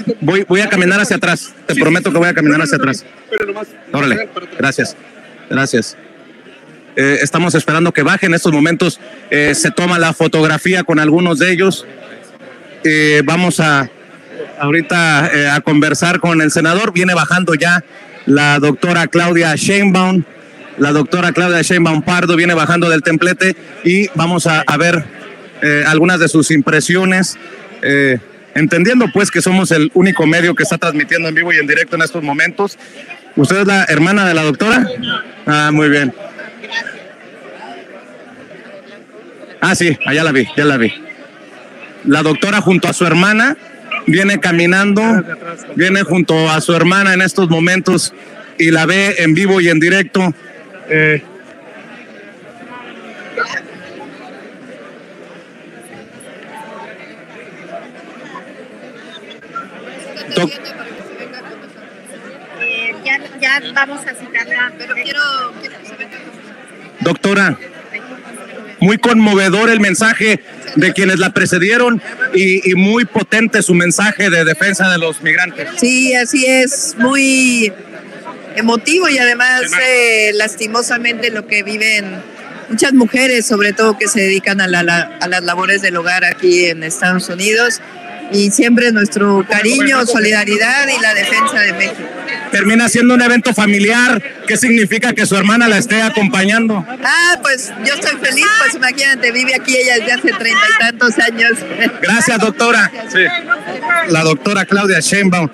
Voy a caminar hacia atrás. Te prometo que voy a caminar hacia atrás. Órale, gracias. Gracias. Estamos esperando que baje. En estos momentos se toma la fotografía con algunos de ellos. Vamos ahorita a conversar con el senador. Viene bajando ya la doctora Claudia Sheinbaum. La doctora Claudia Sheinbaum Pardo viene bajando del templete y vamos a ver algunas de sus impresiones. Entendiendo pues que somos el único medio que está transmitiendo en vivo y en directo en estos momentos. ¿Usted es la hermana de la doctora? Ah, muy bien. Ah, sí, ya la vi. La doctora junto a su hermana viene caminando, viene junto a su hermana en estos momentos y la ve en vivo y en directo. Ya vamos a citarla, pero quiero que se venga. Doctora, muy conmovedor el mensaje de quienes la precedieron y muy potente su mensaje de defensa de los migrantes. Sí, así es, muy emotivo y además lastimosamente lo que viven muchas mujeres, sobre todo que se dedican a las labores del hogar aquí en Estados Unidos, y siempre nuestro cariño, solidaridad y la defensa de México. Termina siendo un evento familiar. ¿Qué significa que su hermana la esté acompañando? Ah, pues yo estoy feliz, pues imagínate, vive aquí ella desde hace 30 y tantos años. Gracias, doctora. Sí. La doctora Claudia Sheinbaum.